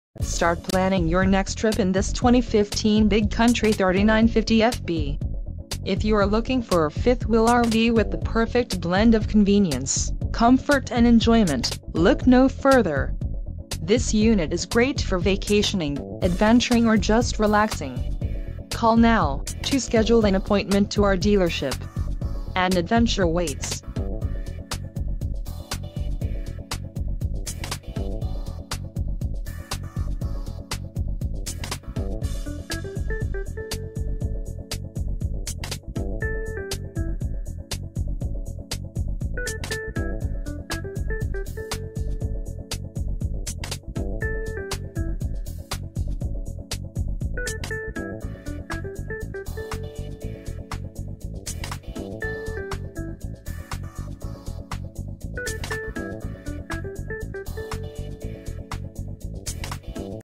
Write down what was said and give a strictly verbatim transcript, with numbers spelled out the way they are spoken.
Start planning your next trip in this twenty fifteen Big Country thirty-nine fifty F B. If you are looking for a fifth-wheel R V with the perfect blend of convenience, comfort and enjoyment, look no further. This unit is great for vacationing, adventuring or just relaxing. Call now to schedule an appointment to our dealership. An adventure waits.